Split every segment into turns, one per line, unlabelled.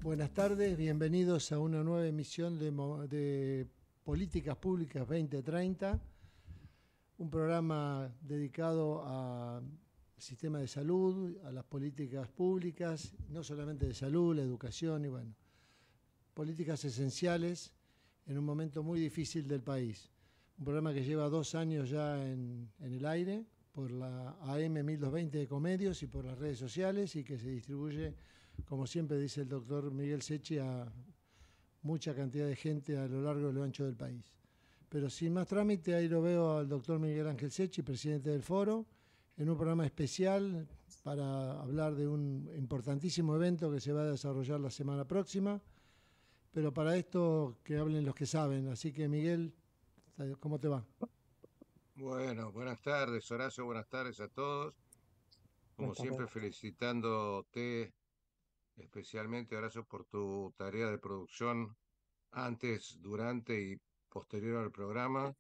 Buenas tardes, bienvenidos a una nueva emisión de Políticas Públicas 2030, un programa dedicado al sistema de salud, a las políticas públicas, no solamente de salud, la educación y políticas esenciales en un momento muy difícil del país. Un programa que lleva 2 años ya en el aire por la AM 1220 de Ecomedios y por las redes sociales y que se distribuye, como siempre dice el doctor Miguel Secchi, a mucha cantidad de gente a lo largo y lo ancho del país. Pero sin más trámite, ahí lo veo al doctor Miguel Ángel Secchi, presidente del foro, en un programa especial para hablar de un importantísimo evento que se va a desarrollar la semana próxima. Pero para esto que hablen los que saben. Así que, Miguel, ¿cómo te va?
Bueno, buenas tardes, Horacio, buenas tardes a todos. Como
Buenas tardes.
siempre, felicitándote especialmente, Horacio, por tu tarea de producción antes, durante y posterior al programa.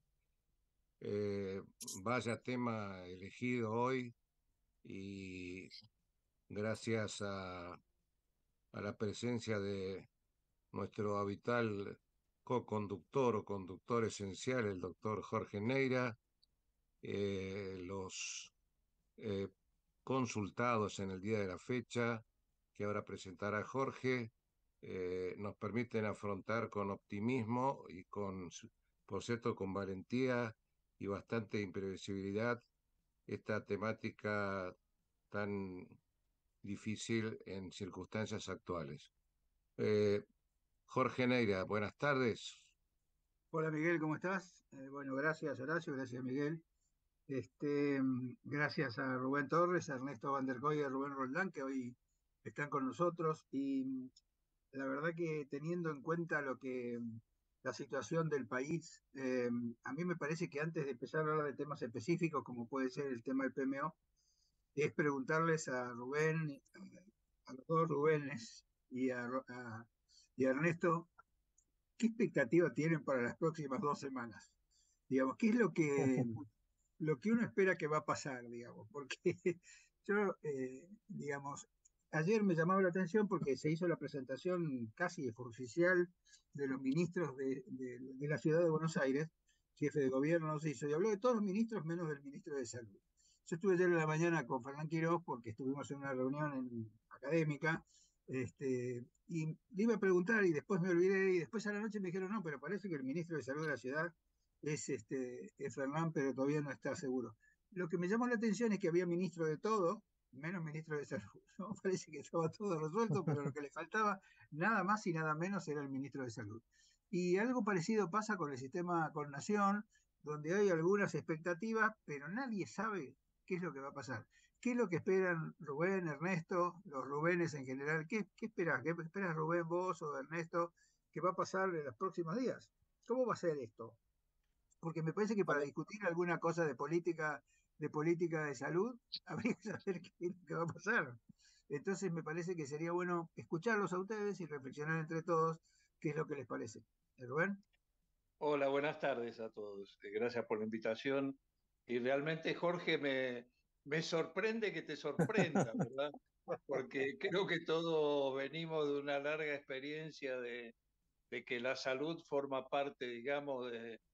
Vaya tema elegido hoy y gracias a la presencia de nuestro habitual co-conductor o conductor esencial, el doctor Jorge Neira, los eh, consultados en el día de la fecha, que ahora presentará Jorge, nos permiten afrontar con optimismo y por cierto, con valentía y bastante imprevisibilidad esta temática tan difícil en circunstancias actuales. Eh, Jorge Neira, buenas tardes.
Hola Miguel, ¿cómo estás? Bueno, gracias Horacio, gracias Miguel. Gracias a Rubén Torres, a Ernesto Van der Koy y a Rubén Roldán que hoy están con nosotros. La verdad que teniendo en cuenta la situación del país, a mí me parece que antes de empezar a hablar de temas específicos, como puede ser el tema del PMO, es preguntarles a Rubén, a los dos Rubénes y a Ernesto. ¿Qué expectativa tienen para las próximas 2 semanas? Digamos, ¿qué es lo que uno espera que va a pasar, digamos? Porque yo, digamos, ayer me llamaba la atención porque se hizo la presentación casi oficial de los ministros de la ciudad de Buenos Aires, jefe de gobierno nos hizo, y habló de todos los ministros menos del ministro de Salud. Yo estuve ayer en la mañana con Fernán Quiroz porque estuvimos en una reunión académica, y le iba a preguntar y después me olvidé y después a la noche me dijeron, no, pero parece que el ministro de Salud de la ciudad es Fernán, pero todavía no está seguro. Lo que me llamó la atención es que había ministro de todo, menos ministro de Salud. ¿No? Parece que estaba todo resuelto, pero lo que le faltaba nada más y nada menos era el ministro de Salud. Y algo parecido pasa con el sistema con Nación, donde hay algunas expectativas, pero nadie sabe qué es lo que va a pasar. ¿Qué es lo que esperan Rubén, Ernesto, los Rubénes en general? ¿Qué esperás? ¿Qué esperas Rubén, vos o Ernesto, que va a pasar en los próximos días? ¿Cómo va a ser esto? Porque me parece que
A
para
ver,
discutir alguna cosa de política de salud, habría que saber qué es lo que va a pasar. Entonces me parece que sería bueno escucharlos a ustedes y reflexionar entre todos qué es lo que les parece. Rubén.
hola, buenas tardes a todos. Gracias por la invitación. Y realmente, Jorge, me sorprende que te sorprenda, ¿verdad? Porque creo que todos venimos de una larga experiencia de que la salud forma parte, digamos,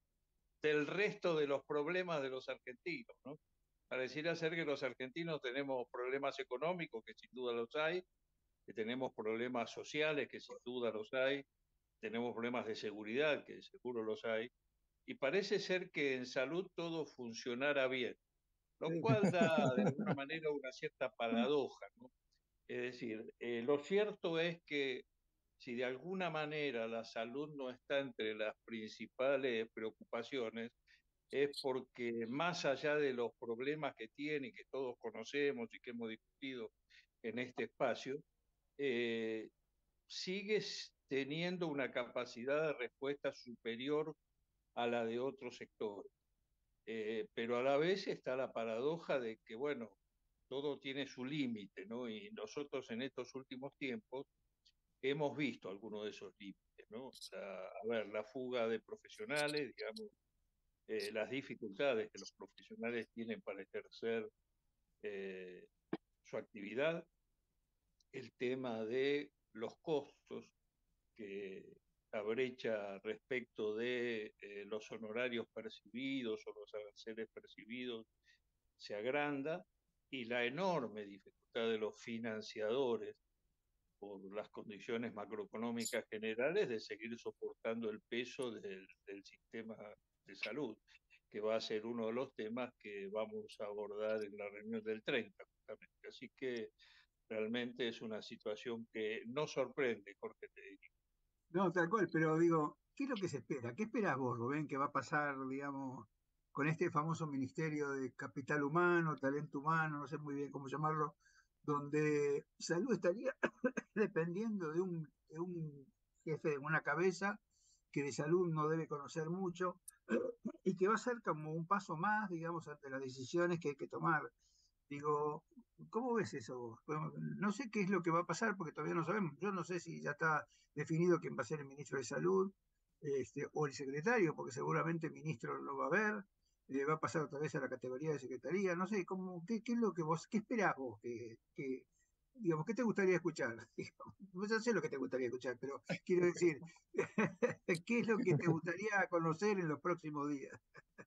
del resto de los problemas de los argentinos, ¿no? Pareciera ser que los argentinos tenemos problemas económicos, que sin duda los hay, que tenemos problemas sociales, que sin duda los hay, tenemos problemas de seguridad, que seguro los hay, y parece ser que en salud todo funcionara bien, lo
Sí.
cual da de alguna manera una cierta paradoja, ¿no? Es decir, lo cierto es que si de alguna manera la salud no está entre las principales preocupaciones, es porque más allá de los problemas que tiene y que todos conocemos y que hemos discutido en este espacio, eh, sigues teniendo una capacidad de respuesta superior a la de otros sectores. Pero a la vez está la paradoja de que, bueno, todo tiene su límite, ¿no? Y nosotros en estos últimos tiempos hemos visto algunos de esos límites, ¿no? A ver, la fuga de profesionales, digamos, las dificultades que los profesionales tienen para ejercer eh, su actividad, el tema de los costos, que la brecha respecto de los honorarios percibidos o los aranceles percibidos se agranda, y la enorme dificultad de los financiadores por las condiciones macroeconómicas generales de seguir soportando el peso del sistema de salud, que va a ser uno de los temas que vamos a abordar en la reunión del 30, justamente. Así que realmente es una situación que no sorprende, Jorge, te diría.
No, tal cual, pero digo, ¿qué es lo que se espera? ¿Qué esperas vos, Rubén, que va a pasar, digamos, con este famoso Ministerio de Capital Humano, Talento Humano, no sé muy bien cómo llamarlo, donde salud estaría dependiendo de un jefe, de una cabeza que de salud no debe conocer mucho y que va a ser como un paso más, digamos, ante las decisiones que hay que tomar? Digo, ¿cómo ves eso vos? Bueno, no sé qué es lo que va a pasar porque todavía no sabemos. Yo no sé si ya está definido quién va a ser el ministro de Salud, o el secretario, porque seguramente el ministro lo va a ver, va a pasar otra vez a la categoría de secretaría. No sé, qué es lo que vos, qué esperás vos, digamos, ¿qué te gustaría escuchar? Digamos, yo sé lo que te gustaría escuchar, pero quiero decir, ¿qué es lo que te gustaría conocer en los próximos días?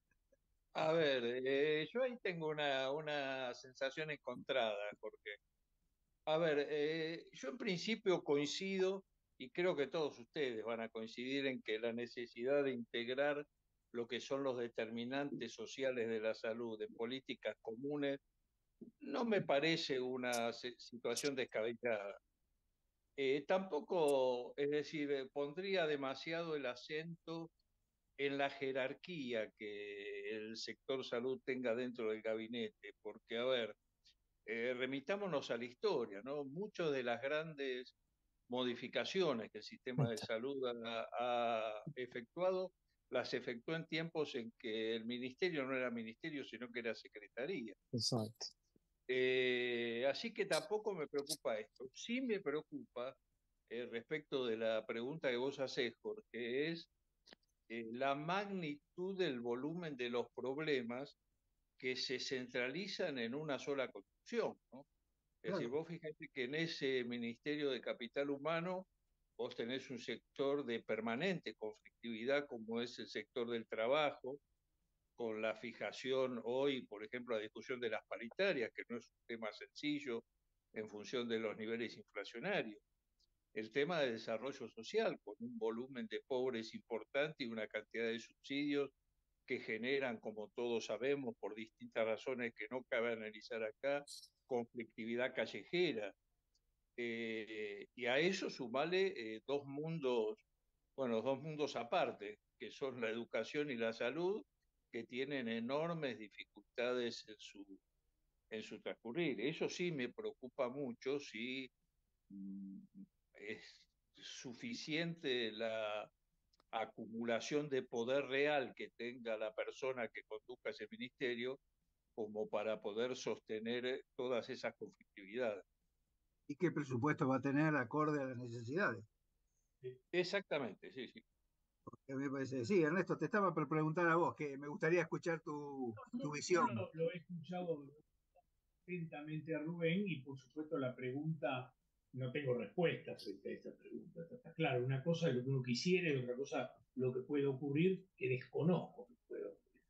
A ver, yo ahí tengo una sensación encontrada, Jorge. A ver, yo en principio coincido, y creo que todos ustedes van a coincidir en que la necesidad de integrar lo que son los determinantes sociales de la salud en políticas comunes no me parece una situación descabellada. Tampoco, es decir, pondría demasiado el acento en la jerarquía que el sector salud tenga dentro del gabinete, porque, a ver, remitámonos a la historia, ¿no? Muchas de las grandes modificaciones que el sistema de salud ha efectuado, las efectuó en tiempos en que el ministerio no era ministerio, sino que era secretaría.
Exacto.
Así que tampoco me preocupa esto. Sí me preocupa, respecto de la pregunta que vos hacés, Jorge, es la magnitud del volumen de los problemas que se centralizan en una sola construcción, ¿no? Es decir,
Claro.
vos fíjate que en ese Ministerio de Capital Humano vos tenés un sector de permanente conflictividad como es el sector del trabajo, con la fijación hoy, por ejemplo, la discusión de las paritarias, que no es un tema sencillo en función de los niveles inflacionarios. El tema de desarrollo social, con un volumen de pobres importante y una cantidad de subsidios que generan, como todos sabemos, por distintas razones que no cabe analizar acá, conflictividad callejera. Y a eso sumale dos mundos, bueno, dos mundos aparte, que son la educación y la salud, que tienen enormes dificultades en su transcurrir. Eso sí me preocupa mucho si mm, es suficiente la acumulación de poder real que tenga la persona que conduzca ese ministerio como para poder sostener todas esas conflictividades.
¿Y qué presupuesto va a tener acorde a las necesidades?
Exactamente, sí, sí.
Que me parece. Sí, Ernesto, te estaba por preguntar a vos, que me gustaría escuchar tu
Yo
visión.
lo he escuchado atentamente a Rubén y por supuesto la pregunta, no tengo respuesta frente a esta pregunta. Está claro, una cosa es lo que uno quisiera y otra cosa lo que puede ocurrir que desconozco que puede ocurrir.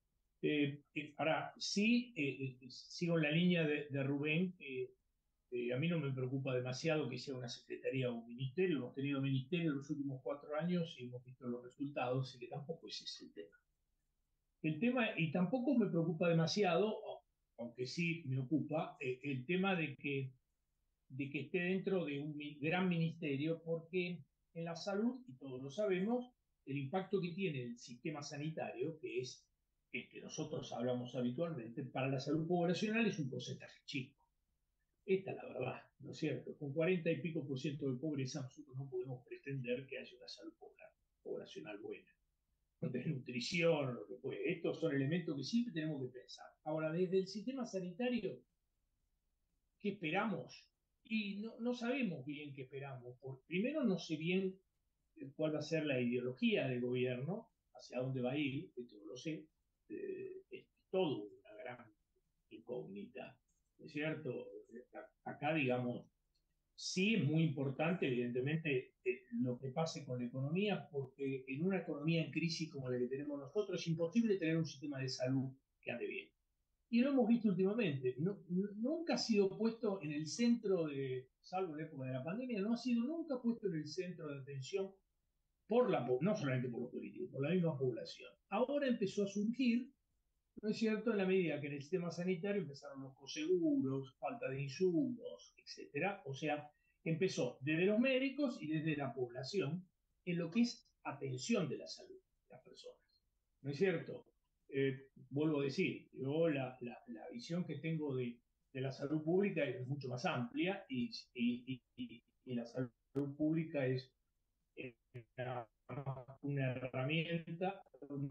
Ahora, sí, sigo en la línea de Rubén. A mí no me preocupa demasiado que sea una secretaría o un ministerio. Hemos tenido ministerio en los últimos 4 años y hemos visto los resultados, y que tampoco ese es el tema. El tema, y tampoco me preocupa demasiado, aunque sí me ocupa, el tema de que esté dentro de un gran ministerio, porque en la salud, y todos lo sabemos, el impacto que tiene el sistema sanitario, que es el que nosotros hablamos habitualmente, para la salud poblacional es un porcentaje chico. Esta es la verdad, ¿no es cierto? Con 40 y pico por ciento de pobreza, nosotros no podemos pretender que haya una salud poblacional buena. No tenés nutrición, lo que puede. Estos son elementos que siempre tenemos que pensar. Ahora, desde el sistema sanitario, ¿qué esperamos? Y no sabemos bien qué esperamos. Primero, no sé bien cuál va a ser la ideología del gobierno, hacia dónde va a ir, esto no lo sé. Es todo una gran incógnita, ¿no es cierto? Acá, digamos, Sí es muy importante, evidentemente, lo que pase con la economía, porque en una economía en crisis como la que tenemos nosotros es imposible tener un sistema de salud que ande bien. Y lo hemos visto últimamente. Nunca ha sido puesto en el centro de, salvo en la época de la pandemia, no ha sido nunca puesto en el centro de atención no solamente por los políticos, por la misma población. Ahora empezó a surgir, ¿no es cierto?, en la medida que en el sistema sanitario empezaron los coseguros, falta de insumos, etcétera. O sea, empezó desde los médicos y desde la población en lo que es atención de la salud de las personas. ¿No es cierto? Vuelvo a decir, yo la visión que tengo de la salud pública es mucho más amplia y la salud pública es una herramienta,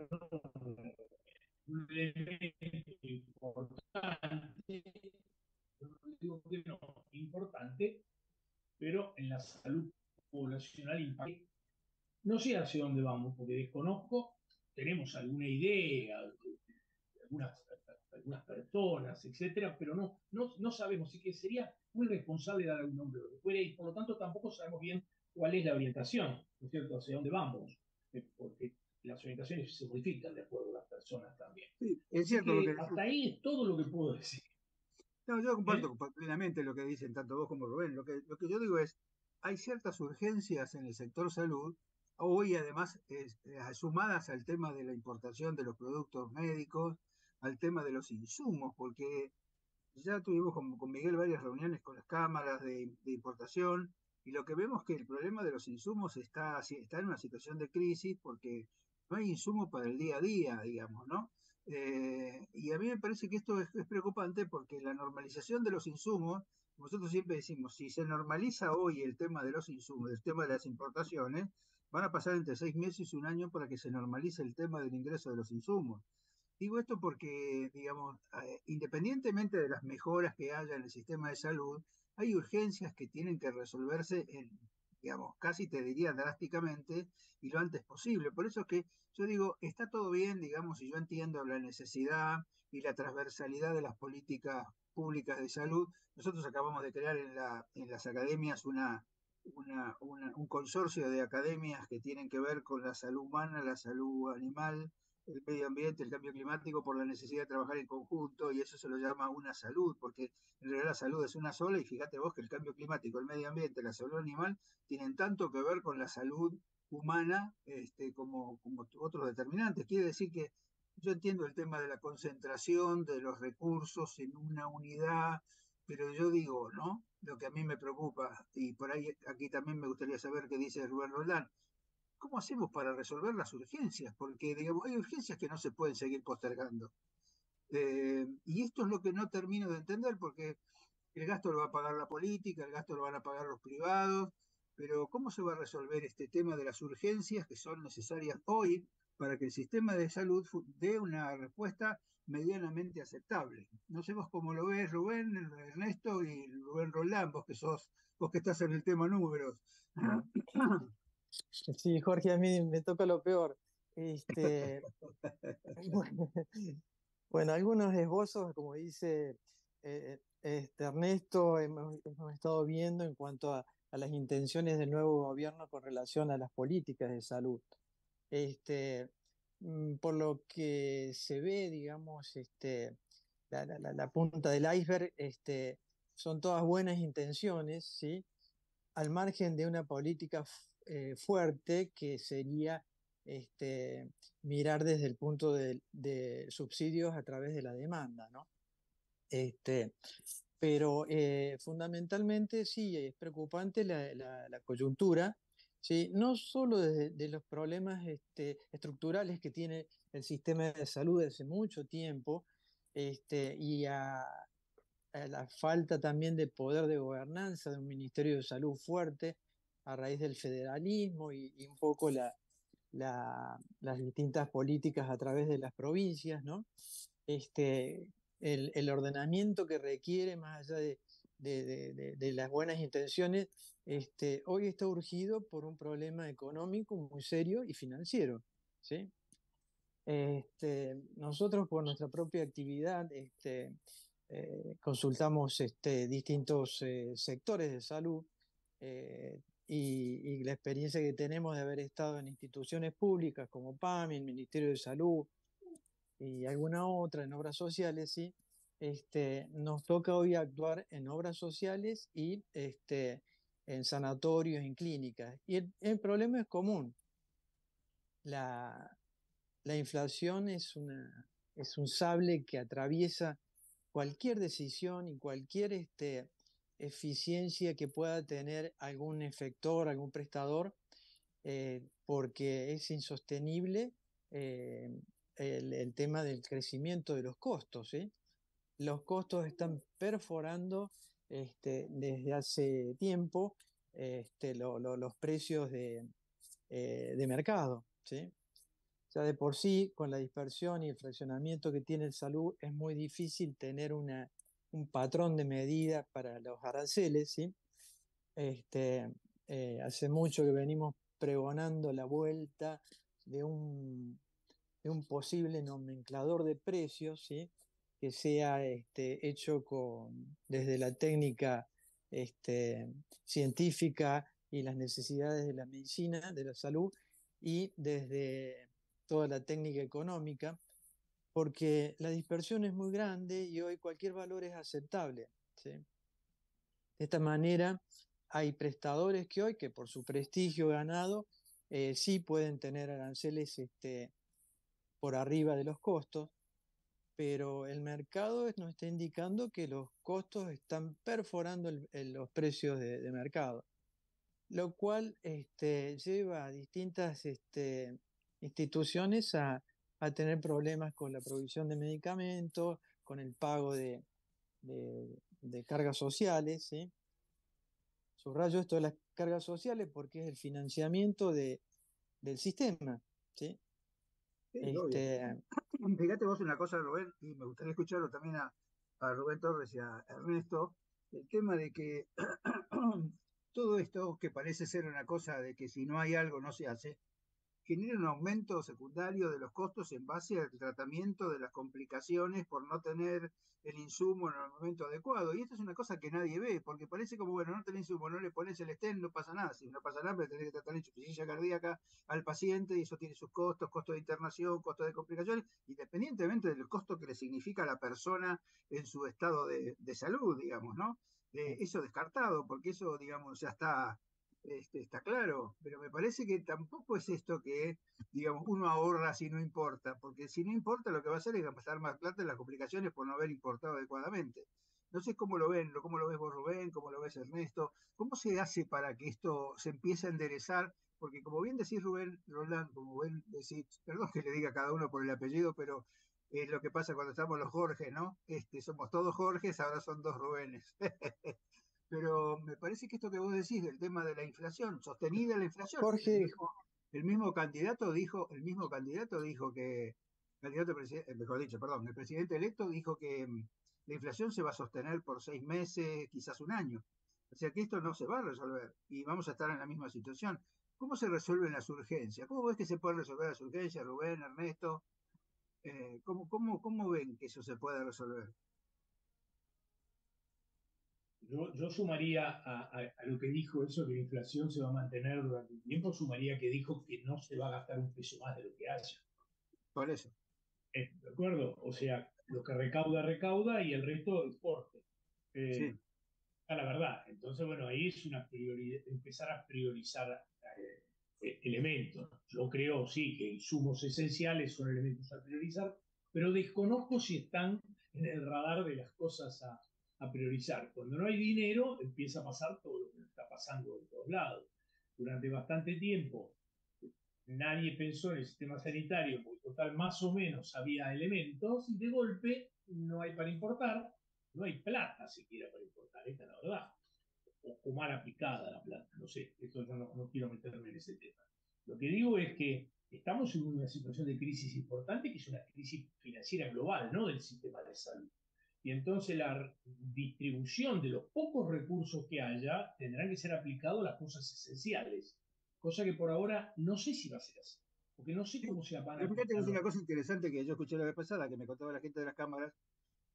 un elemento importante, no digo que no, importante, pero en la salud poblacional impacta. No sé hacia dónde vamos, porque desconozco, tenemos alguna idea, algunas, algunas personas, etcétera, pero no sabemos, así que sería muy responsable dar algún nombre lo que fuera, y por lo tanto tampoco sabemos bien cuál es la orientación, ¿no es cierto?, hacia dónde vamos, porque las orientaciones se modifican de acuerdo a las personas también.
Sí, es
Así
cierto lo que
que hasta ahí es todo lo que puedo decir.
No, yo comparto
¿Eh?
plenamente lo que dicen tanto vos como Rubén. Lo que yo digo es, hay ciertas urgencias en el sector salud, hoy además sumadas al tema de la importación de los productos médicos, al tema de los insumos, porque ya tuvimos con Miguel varias reuniones con las cámaras de importación, y lo que vemos es que el problema de los insumos está en una situación de crisis porque no hay insumo para el día a día, digamos, ¿no? Y a mí me parece que esto es preocupante porque la normalización de los insumos, nosotros siempre decimos, si se normaliza hoy el tema de los insumos, el tema de las importaciones, van a pasar entre 6 meses y un año para que se normalice el tema del ingreso de los insumos. Digo esto porque, digamos, independientemente de las mejoras que haya en el sistema de salud, hay urgencias que tienen que resolverse digamos, casi te diría drásticamente y lo antes posible. Por eso es que yo digo, está todo bien, digamos, y yo entiendo la necesidad y la transversalidad de las políticas públicas de salud. Nosotros acabamos de crear en las academias un consorcio de academias que tienen que ver con la salud humana, la salud animal, el medio ambiente, el cambio climático, por la necesidad de trabajar en conjunto, y eso se lo llama una salud, porque en realidad la salud es una sola, y fíjate vos que el cambio climático, el medio ambiente, la salud animal, tienen tanto que ver con la salud humana como otros determinantes. Quiere decir que yo entiendo el tema de la concentración de los recursos en una unidad, pero yo digo, ¿no? Lo que a mí me preocupa, y por ahí aquí también me gustaría saber qué dice Rubén Roldán, ¿cómo hacemos para resolver las urgencias? Porque, digamos, hay urgencias que no se pueden seguir postergando. Y esto es lo que no termino de entender, porque el gasto lo va a pagar la política, el gasto lo van a pagar los privados, pero ¿cómo se va a resolver este tema de las urgencias que son necesarias hoy para que el sistema de salud dé una respuesta medianamente aceptable? No sé vos cómo lo ves, Rubén, Ernesto y Rubén Roldán, vos que estás en el tema números.
Sí, Jorge, a mí me toca lo peor. Este, bueno, bueno, algunos esbozos, como dice Ernesto, hemos estado viendo en cuanto a las intenciones del nuevo gobierno con relación a las políticas de salud. Este, por lo que se ve, digamos, la punta del iceberg, son todas buenas intenciones, ¿sí? Al margen de una política fuerte que sería mirar desde el punto de subsidios a través de la demanda, ¿no? Este, pero fundamentalmente sí, es preocupante la coyuntura, ¿sí? No solo de los problemas estructurales que tiene el sistema de salud desde mucho tiempo, y a la falta también de poder de gobernanza de un Ministerio de Salud fuerte a raíz del federalismo y un poco las distintas políticas a través de las provincias, ¿no? El ordenamiento que requiere, más allá de las buenas intenciones, hoy está urgido por un problema económico muy serio y financiero, ¿sí? Nosotros por nuestra propia actividad consultamos distintos sectores de salud y la experiencia que tenemos de haber estado en instituciones públicas como PAMI, el Ministerio de Salud y alguna otra en obras sociales, ¿sí? Nos toca hoy actuar en obras sociales y en sanatorios, en clínicas. Y el problema es común. La, la inflación es un sable que atraviesa cualquier decisión y cualquier eficiencia que pueda tener algún efector, algún prestador, porque es insostenible eh, el tema del crecimiento de los costos, ¿sí? Los costos están perforando desde hace tiempo los precios de mercado, ¿sí? Ya de por sí, con la dispersión y el fraccionamiento que tiene el salud, es muy difícil tener un patrón de medida para los aranceles, ¿sí? Este, Hace mucho que venimos pregonando la vuelta de un posible nomenclador de precios, ¿sí? Que sea hecho desde la técnica científica y las necesidades de la medicina, de la salud, y desde toda la técnica económica, porque la dispersión es muy grande y hoy cualquier valor es aceptable, ¿sí? De esta manera, hay prestadores que hoy, que por su prestigio ganado, sí pueden tener aranceles por arriba de los costos, pero el mercado nos está indicando que los costos están perforando los precios de mercado, lo cual lleva a distintas instituciones a tener problemas con la provisión de medicamentos, con el pago de cargas sociales, ¿sí? Subrayo esto de las cargas sociales porque es el financiamiento del sistema, ¿sí?
Sí, obvio. Fíjate vos una cosa, Rubén, y me gustaría escucharlo también a Rubén Torres y a Ernesto, el tema de que todo esto que parece ser una cosa de que si no hay algo no se hace, genera un aumento secundario de los costos en base al tratamiento de las complicaciones por no tener el insumo en el momento adecuado. Y esto es una cosa que nadie ve, porque parece como, bueno, no tenés insumo, no le pones el stent, no pasa nada. Si no pasa nada, pero tenés que tratar insuficiencia cardíaca al paciente y eso tiene sus costos, costos de internación, costos de complicaciones, independientemente del costo que le significa a la persona en su estado de salud, digamos, ¿no? Eso descartado, porque eso, digamos, ya está claro, pero me parece que tampoco es esto que, digamos, uno ahorra si no importa, porque si no importa lo que va a hacer es gastar más plata en las complicaciones por no haber importado adecuadamente. No sé cómo lo ven, cómo lo ves vos, Rubén, cómo lo ves Ernesto, cómo se hace para que esto se empiece a enderezar, porque como bien decís Rubén, Roland, como bien decís, perdón que le diga a cada uno por el apellido, pero es lo que pasa cuando estamos los Jorge, ¿no? Somos todos Jorges, ahora son dos Rubénes. Pero me parece que esto que vos decís del tema de la inflación, sostenida la inflación,
Jorge,
el mismo candidato dijo, que, mejor dicho, perdón, el presidente electo dijo que la inflación se va a sostener por 6 meses, quizás un año. O sea que esto no se va a resolver y vamos a estar en la misma situación. ¿Cómo se resuelven las urgencias? ¿Cómo ves que se pueden resolver las urgencias, Rubén, Ernesto? ¿Cómo ven que eso se puede resolver?
Yo sumaría a lo que dijo eso, que la inflación se va a mantener durante un tiempo, sumaría que dijo que no se va a gastar un peso más de lo que haya.
Por eso.
¿De acuerdo? O sea, lo que recauda, recauda y el resto exporte.
Sí.
A la verdad. Entonces, bueno, ahí es empezar a priorizar elementos. Yo creo, sí, que insumos esenciales son elementos a priorizar, pero desconozco si están en el radar de las cosas a priorizar. Cuando no hay dinero, empieza a pasar todo lo que está pasando en todos lados. Durante bastante tiempo, nadie pensó en el sistema sanitario, porque total más o menos había elementos, y de golpe no hay para importar, no hay plata siquiera para importar, esta es la verdad. O mal aplicada la plata, no sé, esto yo no quiero meterme en ese tema. Lo que digo es que estamos en una situación de crisis importante, que es una crisis financiera global, no del sistema de salud. Y entonces la distribución de los pocos recursos que haya tendrán que ser aplicados a las cosas esenciales, cosa que por ahora no sé si va a ser así, porque no sé
Sí,
cómo se van a
pero fíjate que
aplicar
es
los
una cosa
recursos.
interesante que yo escuché la vez pasada, que me contaba la gente de las cámaras,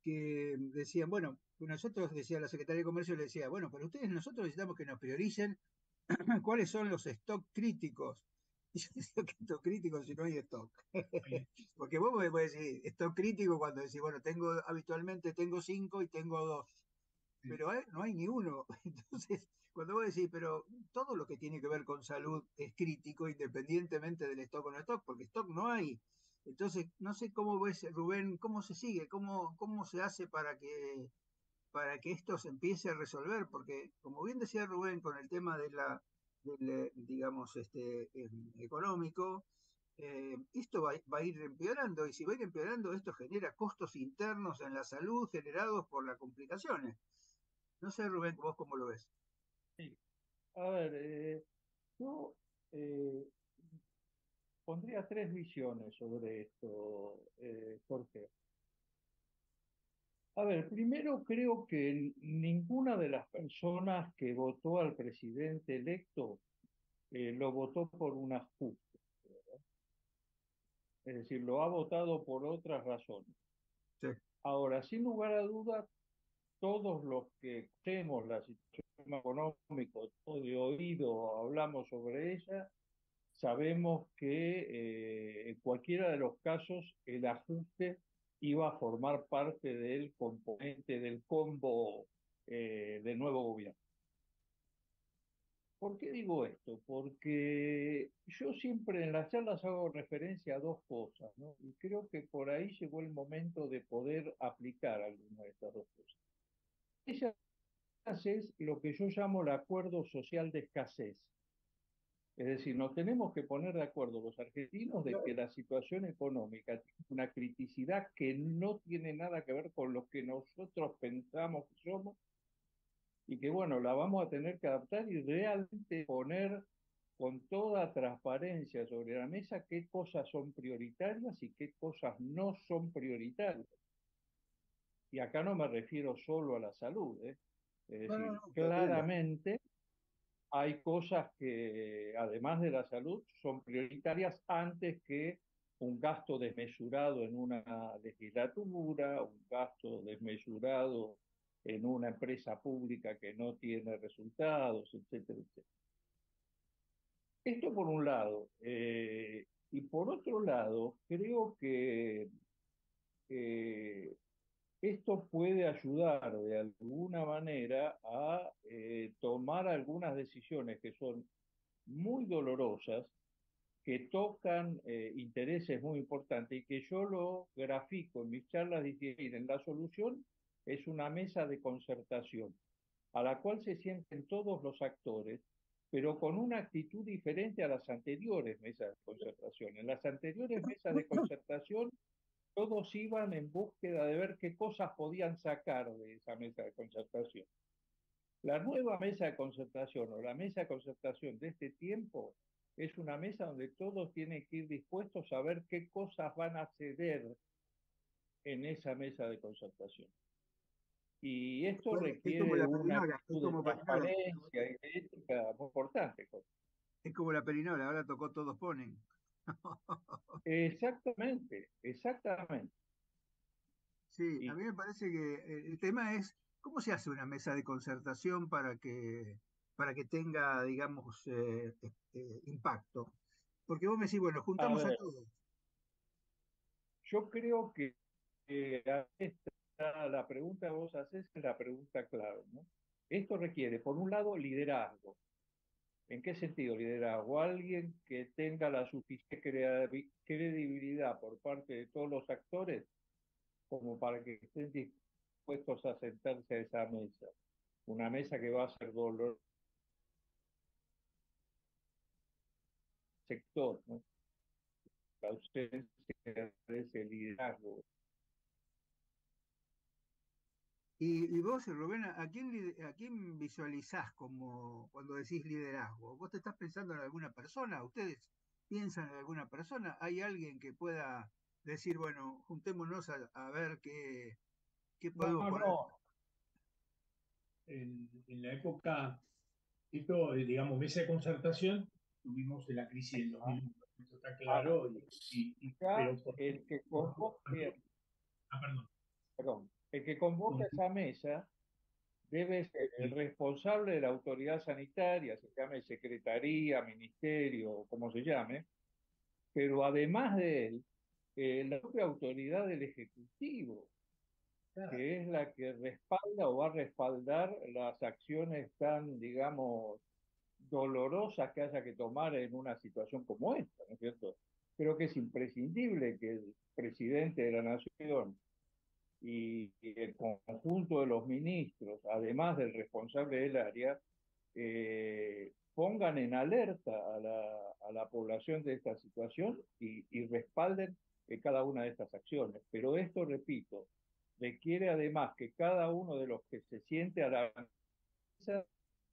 que decían, bueno, nosotros, decía la Secretaría de Comercio, le decía, bueno, pero ustedes, nosotros necesitamos que nos prioricen cuáles son los stock críticos. Y yo decía que stock crítico si no hay stock. Porque vos me podés decir stock crítico cuando decís, bueno, habitualmente tengo 5 y tengo 2, pero no hay ni uno. Entonces, cuando vos decís, pero todo lo que tiene que ver con salud es crítico independientemente del stock o no stock, porque stock no hay. Entonces, no sé cómo ves, Rubén, cómo se sigue, cómo se hace para que esto se empiece a resolver, porque como bien decía Rubén con el tema digamos, económico, esto va a ir empeorando, y si va a ir empeorando, esto genera costos internos en la salud generados por las complicaciones. No sé, Rubén, vos cómo lo ves.
Sí. A ver, yo eh, pondría tres visiones sobre esto, Jorge. A ver, primero creo que ninguna de las personas que votó al presidente electo lo votó por un ajuste, es decir, lo ha votado por otras razones.
Sí.
Ahora, sin lugar a dudas, todos los que conocemos la situación económica, todo de oído hablamos sobre ella, sabemos que en cualquiera de los casos el ajuste iba a formar parte del componente del combo del nuevo gobierno. ¿Por qué digo esto? Porque yo siempre en las charlas hago referencia a dos cosas, ¿no? Y creo que por ahí llegó el momento de poder aplicar alguna de estas dos cosas. Ellas es lo que yo llamo el acuerdo social de escasez. Es decir, nos tenemos que poner de acuerdo los argentinos de que la situación económica tiene una criticidad que no tiene nada que ver con lo que nosotros pensamos que somos, y que bueno, la vamos a tener que adaptar y realmente poner con toda transparencia sobre la mesa qué cosas son prioritarias y qué cosas no son prioritarias. Y acá no me refiero solo a la salud, ¿eh? Es decir,
No, terrible.
claramente hay cosas que, además de la salud, son prioritarias antes que un gasto desmesurado en una legislatura, un gasto desmesurado en una empresa pública que no tiene resultados, etcétera, etcétera. Esto por un lado. Y por otro lado, creo que esto puede ayudar de alguna manera a tomar algunas decisiones que son muy dolorosas, que tocan intereses muy importantes y que yo lo grafico en mis charlas diciendo, miren, la solución es una mesa de concertación a la cual se sienten todos los actores, pero con una actitud diferente a las anteriores mesas de concertación. En las anteriores mesas de concertación todos iban en búsqueda de ver qué cosas podían sacar de esa mesa de concertación. La nueva mesa de concertación o la mesa de concertación de este tiempo es una mesa donde todos tienen que ir dispuestos a ver qué cosas van a ceder en esa mesa de concertación. Y esto
Es como
requiere
la
una
perinola, es
actitud de
como perinola.
transparencia y de ética muy importante.
Es como la perinola, ahora tocó todos ponen.
Exactamente, exactamente.
Sí, a
Y
mí me parece que el tema es cómo se hace una mesa de concertación para que tenga, digamos, impacto. Porque vos me decís, bueno,
a
juntamos a
ver,
todos.
yo creo que la pregunta que vos haces es la pregunta clave, ¿no? Esto requiere, por un lado, liderazgo. ¿En qué sentido liderazgo? Alguien que tenga la suficiente credibilidad por parte de todos los actores como para que estén dispuestos a sentarse a esa mesa. Una mesa que va a ser dolor sector, ¿no? La ausencia de ese liderazgo.
Y vos, Rubén, ¿a quién visualizás como cuando decís liderazgo? ¿Vos te estás pensando en alguna persona? ¿Ustedes piensan en alguna persona? ¿Hay alguien que pueda decir, bueno, juntémonos a ver qué
No,
podemos poner?
no,
En la época, esto, digamos, mesa de concertación, tuvimos la crisis del 2001, esto está claro,
acá
pero
el que convoque,
perdón.
perdón, El que convoca esa mesa debe ser el responsable de la autoridad sanitaria, se llame secretaría, ministerio, o como se llame, pero además de él, la propia autoridad del Ejecutivo, que es la que respalda o va a respaldar las acciones tan, digamos, dolorosas que haya que tomar en una situación como esta, ¿no es cierto? Creo que es imprescindible que el presidente de la Nación y el conjunto de los ministros, además del responsable del área, pongan en alerta a la población de esta situación y respalden cada una de estas acciones. Pero esto, repito, requiere además que cada uno de los que se siente a la mesa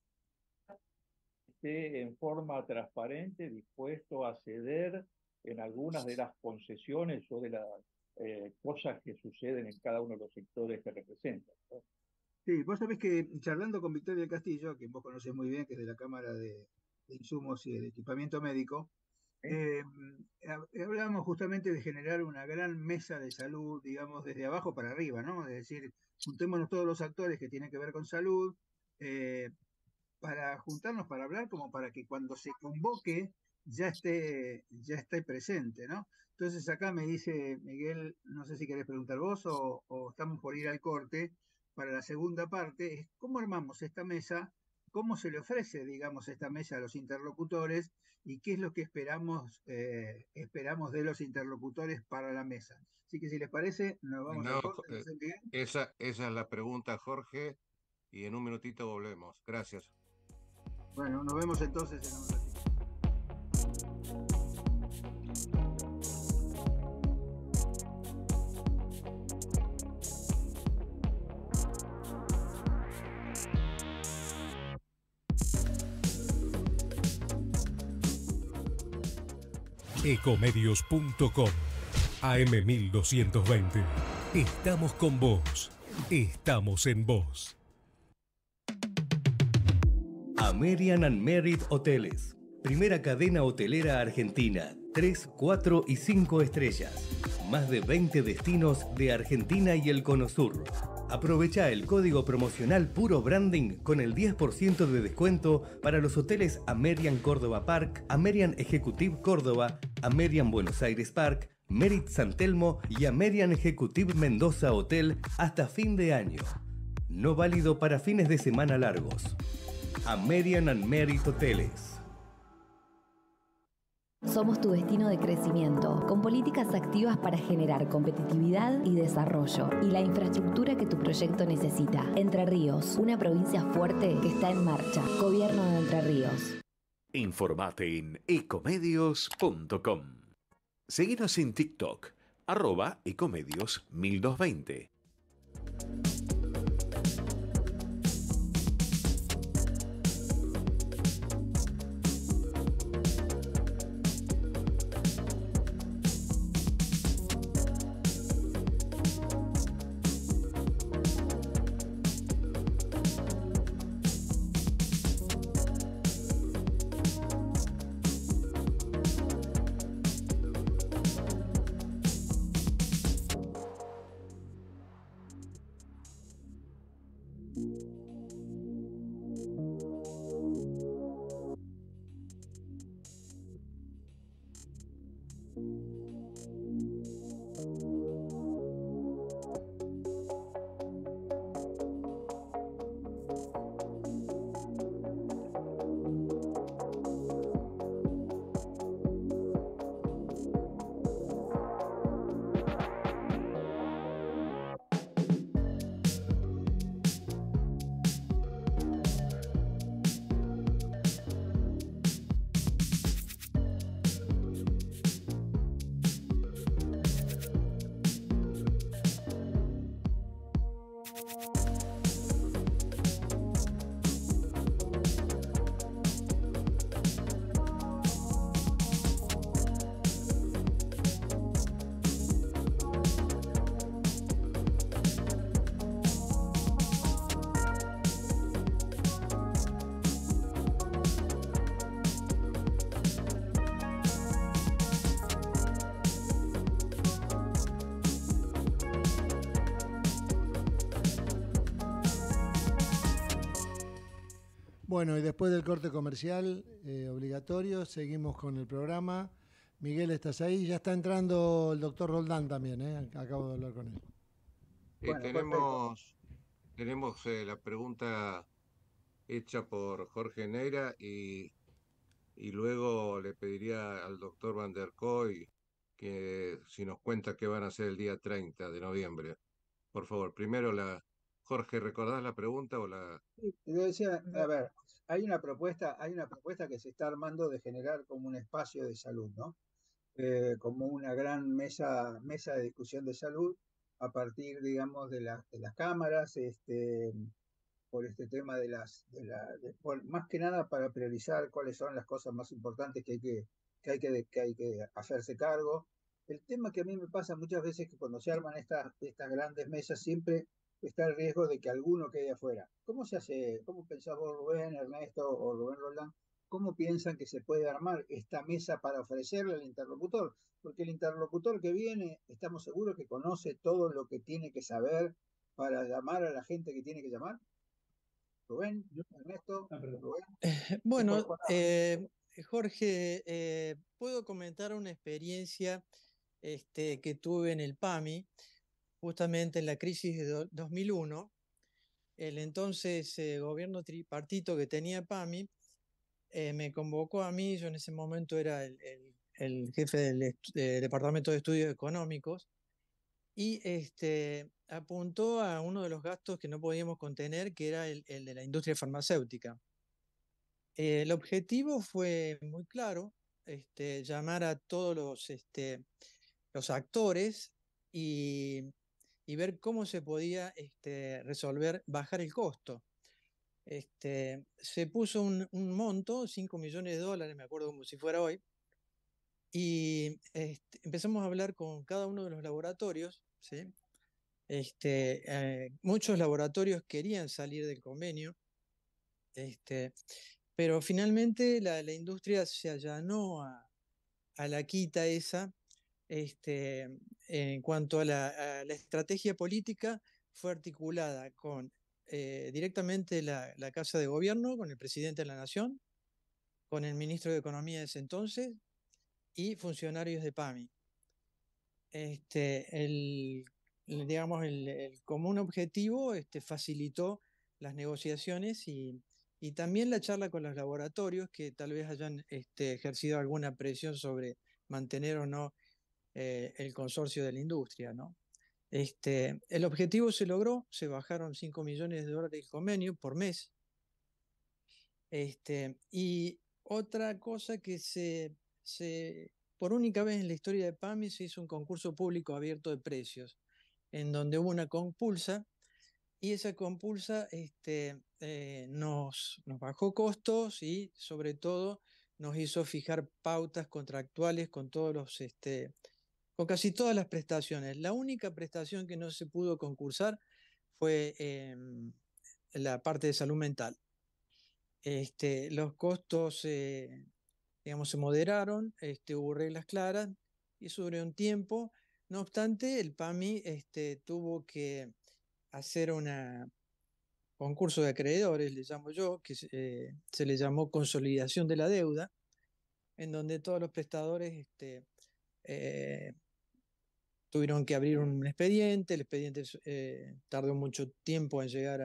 esté en forma transparente, dispuesto a ceder en algunas de las concesiones o de las cosas que suceden en cada uno de los sectores que representan, ¿no?
Sí, vos sabés que charlando con Victoria Castillo, que vos conocés muy bien, que es de la Cámara de Insumos y de Equipamiento Médico,
¿Eh?
hablábamos justamente de generar una gran mesa de salud, digamos, desde abajo para arriba, ¿no? Es decir, juntémonos todos los actores que tienen que ver con salud, para juntarnos para hablar, como para que cuando se convoque ya esté presente, ¿no? Entonces acá me dice Miguel, no sé si querés preguntar vos o estamos por ir al corte para la segunda parte, es cómo armamos esta mesa, cómo se le ofrece, digamos, esta mesa a los interlocutores y qué es lo que esperamos de los interlocutores para la mesa. Así que si les parece, nos vamos al
No,
corte, ¿no sé, Miguel?
esa es la pregunta, Jorge, y en un minutito volvemos. Gracias.
Bueno, nos vemos entonces en un ratito.
Ecomedios.com AM1220. Estamos con vos. Estamos en vos.
American and Merit Hoteles. Primera cadena hotelera argentina. 3, 4 y 5 estrellas. Más de 20 destinos de Argentina y el Cono Sur. Aprovecha el código promocional Puro Branding con el 10% de descuento para los hoteles American Córdoba Park, American Executive Córdoba, American Buenos Aires Park, Merit San Telmo y American Executive Mendoza Hotel hasta fin de año. No válido para fines de semana largos. American and Merit Hoteles.
Somos tu destino de crecimiento, con políticas activas para generar competitividad y desarrollo, y la infraestructura que tu proyecto necesita. Entre Ríos, una provincia fuerte que está en marcha. Gobierno de Entre Ríos.
Informate en ecomedios.com. Seguinos en TikTok, @ecomedios1220.
Bueno, y después del corte comercial obligatorio, seguimos con el programa. Miguel, ¿estás ahí? Ya está entrando el doctor Roldán también, acabo de hablar con él.
Bueno, perfecto.
Tenemos la pregunta hecha por Jorge Neira y luego le pediría al doctor Van der Kooi que si nos cuenta qué van a hacer el día 30 de noviembre. Por favor, primero Jorge, ¿recordás la pregunta o la...
Sí, yo decía, a ver, hay una propuesta que se está armando de generar como un espacio de salud, ¿no? Como una gran mesa de discusión de salud a partir, digamos, de las cámaras, por este tema más que nada para priorizar cuáles son las cosas más importantes que hay que hacerse cargo. El tema que a mí me pasa muchas veces es que cuando se arman estas grandes mesas siempre está el riesgo de que alguno quede afuera. ¿Cómo se hace? ¿Cómo pensás vos, Rubén, Ernesto o Rubén Roldán? ¿Cómo piensan que se puede armar esta mesa para ofrecerle al interlocutor? Porque el interlocutor que viene, estamos seguros que conoce todo lo que tiene que saber para llamar a la gente que tiene que llamar. Rubén, Ernesto, Rubén.
Bueno, Jorge, puedo comentar una experiencia que tuve en el PAMI, justamente en la crisis de 2001. El entonces gobierno tripartito que tenía PAMI me convocó a mí, yo en ese momento era el jefe del Departamento de Estudios Económicos, y apuntó a uno de los gastos que no podíamos contener, que era el de la industria farmacéutica. El objetivo fue muy claro, llamar a todos los actores y ver cómo se podía resolver, bajar el costo. Se puso un monto, 5 millones de dólares, me acuerdo como si fuera hoy, y empezamos a hablar con cada uno de los laboratorios, ¿sí? Muchos laboratorios querían salir del convenio, pero finalmente la industria se allanó a la quita esa. En cuanto a la estrategia política, fue articulada con directamente la Casa de Gobierno, con el presidente de la Nación, con el ministro de Economía de ese entonces y funcionarios de PAMI. Digamos, el común objetivo facilitó las negociaciones y también la charla con los laboratorios que tal vez hayan ejercido alguna presión sobre mantener o no el consorcio de la industria, ¿no? El objetivo se logró, se bajaron 5 millones de dólares del convenio por mes. Y otra cosa que por única vez en la historia de PAMI se hizo un concurso público abierto de precios, en donde hubo una compulsa, y esa compulsa nos bajó costos y sobre todo nos hizo fijar pautas contractuales con con casi todas las prestaciones. La única prestación que no se pudo concursar fue la parte de salud mental. Los costos, digamos, se moderaron, hubo reglas claras y sobre un tiempo. No obstante, el PAMI tuvo que hacer un concurso de acreedores, le llamo yo, que se le llamó consolidación de la deuda, en donde todos los prestadores tuvieron que abrir un expediente. El expediente tardó mucho tiempo en llegar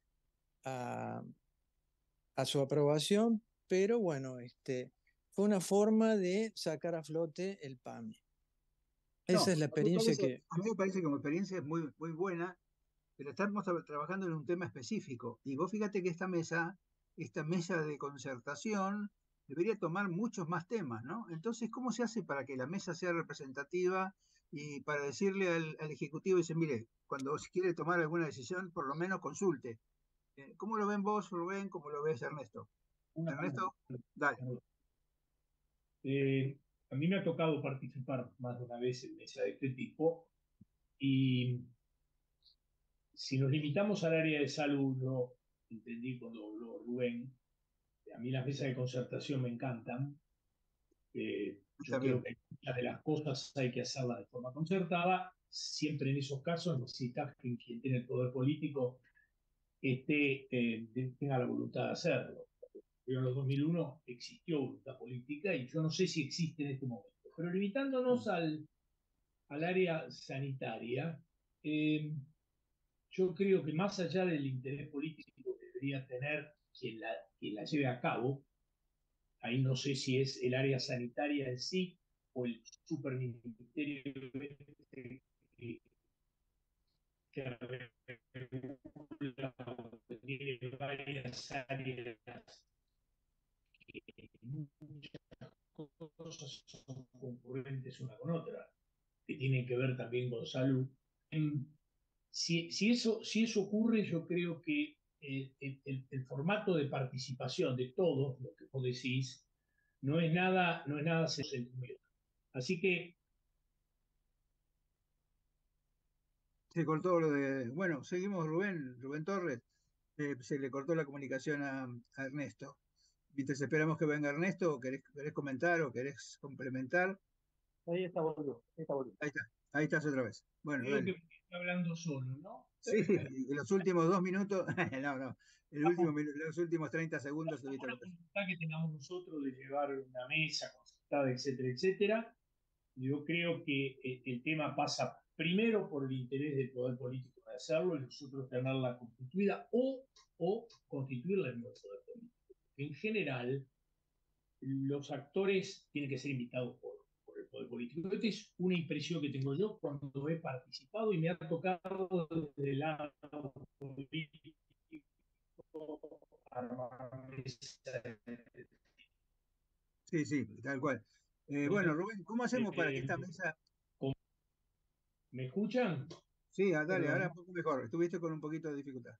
a su aprobación, pero bueno, fue una forma de sacar a flote el PAMI. Esa es la experiencia que...
A mí me parece que como experiencia es muy, muy buena, pero estamos trabajando en un tema específico. Y vos fíjate que esta mesa de concertación, debería tomar muchos más temas, ¿no? Entonces, ¿cómo se hace para que la mesa sea representativa y para decirle al Ejecutivo, dice, mire, cuando quiere tomar alguna decisión, por lo menos consulte? ¿Cómo lo ven vos, Rubén? ¿Cómo lo ves, Ernesto? Ernesto, dale.
A mí me ha tocado participar más de una vez en mesa de este tipo y si nos limitamos al área de salud, yo entendí cuando habló Rubén, a mí las mesas de concertación me encantan. Yo creo que muchas de las cosas hay que hacerlas de forma concertada. Siempre en esos casos necesitas que quien tiene el poder político tenga la voluntad de hacerlo. ocurrió en los 2001, existió voluntad política y yo no sé si existe en este momento. Pero limitándonos al área sanitaria, yo creo que más allá del interés político que debería tener quien la lleve a cabo, ahí no sé si es el área sanitaria en sí o el superministerio que, regula, que tiene varias áreas que muchas cosas son concurrentes una con otra, que tienen que ver también con salud. Si eso ocurre, yo creo que el formato de participación de todos, lo que vos decís, no es nada sencillo. Así que
Se cortó lo de. Bueno, seguimos, Rubén Torres. Se le cortó la comunicación a Ernesto. Mientras esperamos que venga Ernesto, ¿querés comentar o querés complementar?
Ahí está, boludo.
Ahí estás otra vez. Bueno,
creo
dale.
que está hablando solo, ¿no?
Sí, y los últimos 2 minutos, no, los últimos 30 segundos estuviste
La
hablando.
voluntad que tengamos nosotros de llevar una mesa concertada, etcétera, etcétera, yo creo que el tema pasa primero por el interés del poder político de hacerlo y nosotros tenerla constituida o constituirla en nuestro poder político. En general, los actores tienen que ser invitados por el poder político. Esta es una impresión que tengo yo cuando he participado y me ha tocado desde el lado político armar
Sí, tal cual. Bueno, Rubén, ¿cómo hacemos para que esta mesa...
¿Me escuchan?
Sí, dale, ahora un
Perdón.
poco mejor. Estuviste con un poquito de dificultad.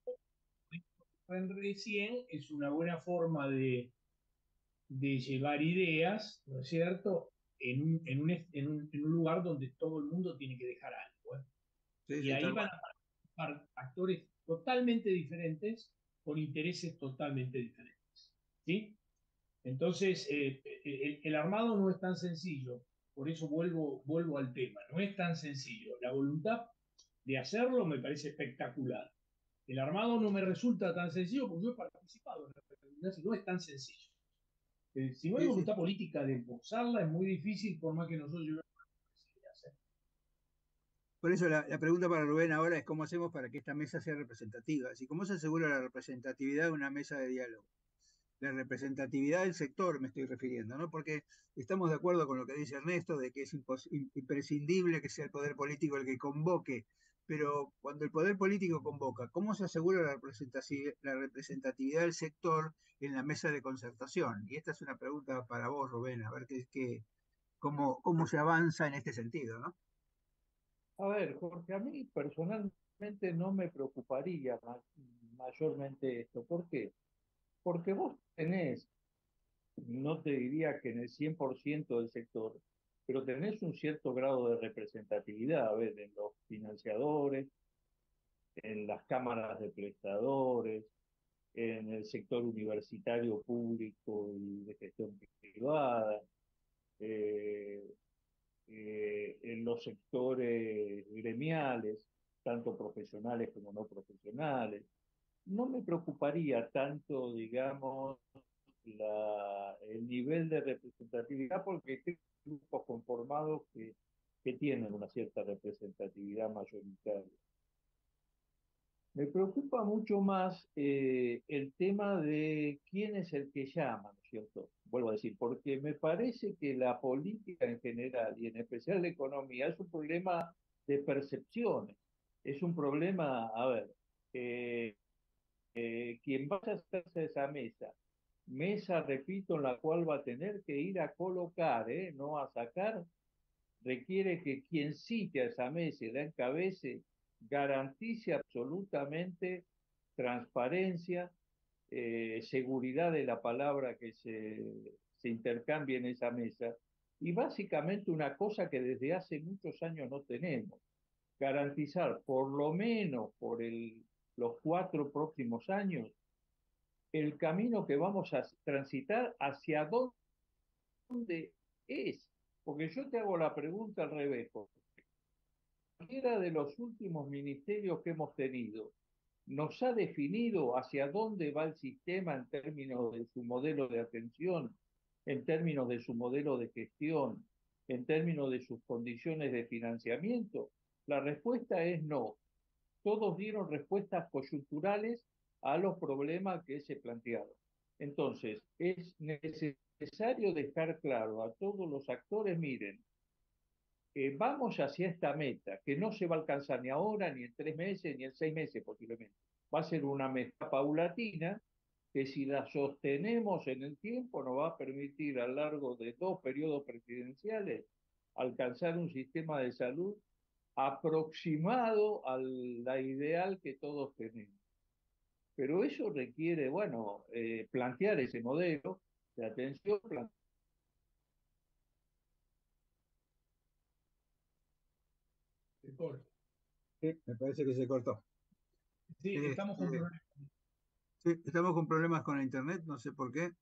Recién es una buena forma de llevar ideas, ¿no es cierto?, en un lugar donde todo el mundo tiene que dejar algo. Y
Sí,
ahí
tal
van
cual.
a participar actores totalmente diferentes, con intereses totalmente diferentes. ¿Sí? Entonces, el armado no es tan sencillo, por eso vuelvo al tema, no es tan sencillo. La voluntad de hacerlo me parece espectacular. El armado no me resulta tan sencillo porque yo he participado en la realidad, si no es tan sencillo. Si no hay
Sí.
voluntad política de impulsarla, es muy difícil, por más que nosotros llevemos ideas.
Por eso la pregunta para Rubén ahora es cómo hacemos para que esta mesa sea representativa. Así, ¿cómo se asegura la representatividad de una mesa de diálogo? La representatividad del sector me estoy refiriendo, ¿no? Porque estamos de acuerdo con lo que dice Ernesto, de que es imprescindible que sea el poder político el que convoque, pero cuando el poder político convoca, ¿cómo se asegura la representatividad del sector en la mesa de concertación? Y esta es una pregunta para vos, Rubén, a ver cómo se avanza en este sentido, ¿no?
A ver, Jorge, a mí personalmente no me preocuparía mayormente esto. ¿Por qué? Porque vos tenés, no te diría que en el 100% del sector, pero tenés un cierto grado de representatividad, a ver, en los financiadores, en las cámaras de prestadores, en el sector universitario público y de gestión privada, eh, en los sectores gremiales, tanto profesionales como no profesionales. No me preocuparía tanto, digamos, el nivel de representatividad, porque hay grupos conformados que tienen una cierta representatividad mayoritaria. Me preocupa mucho más el tema de quién es el que llama, ¿no es cierto? Vuelvo a decir, porque me parece que la política en general y en especial la economía es un problema de percepciones. Es un problema, a ver, eh, quien vaya a hacerse a esa mesa, repito, en la cual va a tener que ir a colocar, no a sacar, requiere que quien cite a esa mesa y la encabece garantice absolutamente transparencia, seguridad de la palabra que se intercambie en esa mesa y básicamente una cosa que desde hace muchos años no tenemos, garantizar por lo menos los 4 próximos años el camino que vamos a transitar hacia dónde es. Porque yo te hago la pregunta al revés. Cualquiera de los últimos ministerios que hemos tenido, nos ha definido hacia dónde va el sistema en términos de su modelo de atención, en términos de su modelo de gestión, en términos de sus condiciones de financiamiento? La respuesta es no. Todos dieron respuestas coyunturales a los problemas que se plantearon. Entonces, es necesario dejar claro a todos los actores, miren, vamos hacia esta meta, que no se va a alcanzar ni ahora, ni en 3 meses, ni en 6 meses posiblemente. Va a ser una meta paulatina que si la sostenemos en el tiempo nos va a permitir a lo largo de 2 periodos presidenciales alcanzar un sistema de salud aproximado a la ideal que todos tenemos. Pero eso requiere, bueno, plantear ese modelo de atención.
Se corta.
Sí, me parece que se cortó.
Sí, estamos con problemas.
Sí, estamos con problemas con la internet, no sé por qué.